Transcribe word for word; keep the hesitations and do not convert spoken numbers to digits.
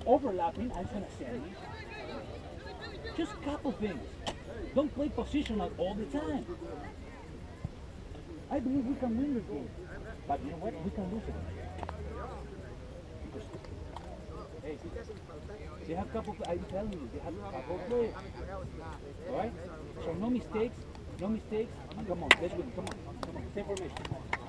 overlapping, I'm gonna send. Just a couple things. Don't play positional all the time. I believe we can win this game. But you know what? We can lose it. Because, hey, they have a couple, I'm telling you, they have a couple players. Alright? So no mistakes, no mistakes. And come on, let's win. Come on, come on. Same formation.